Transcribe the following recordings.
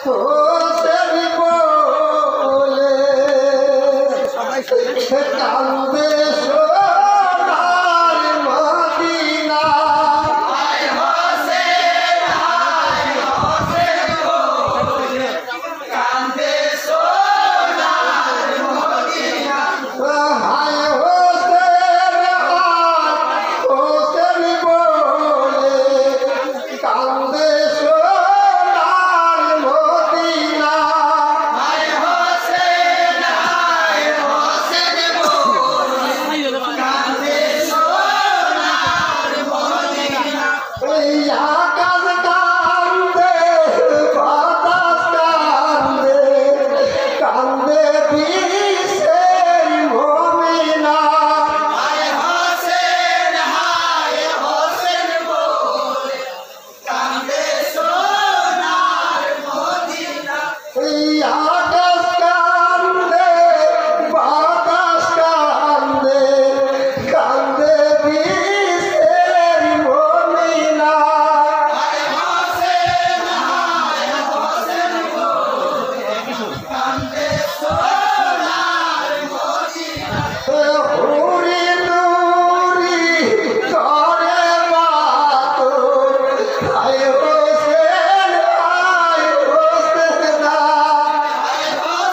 হোসেন বলে কান্দে সোনার মদিনা। হায় হোসেন বলে কান্দে সোনার মদিনা। হায় হোসেন বলে কান্দে সোনার মদিনা। হায় হোসেন বলে কান্দে সোনার মদিনা। এই আকাশ কান্দে বাতাস কান্দে কান্দে বিশ্বের মুমিনা। হায় হোসেন বলে কান্দে সোনার মদিনা। এই আকাশ কান্দে বাতাস কান্দে কান্দে বিশ্বের মুমিনা। হায় হোসেন বলে কান্দে সোনার মদিনা। হুরি নুরি করে বাতুর হায় হোসেন না। হায়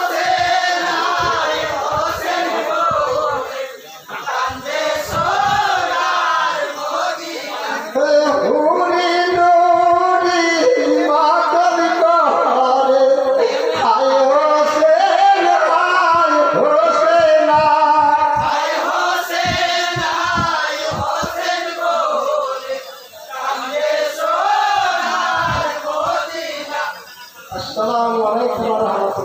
হোসেন বলে কান্দে সোনার মদিনা। হুরি নুরি মাতল করে হায় হোসেন না। হায় হোসেন বলে কান্দে সোনার মদিনা। আসসালামু আলাইকুম ওয়া রাহমাতুল্লাহ।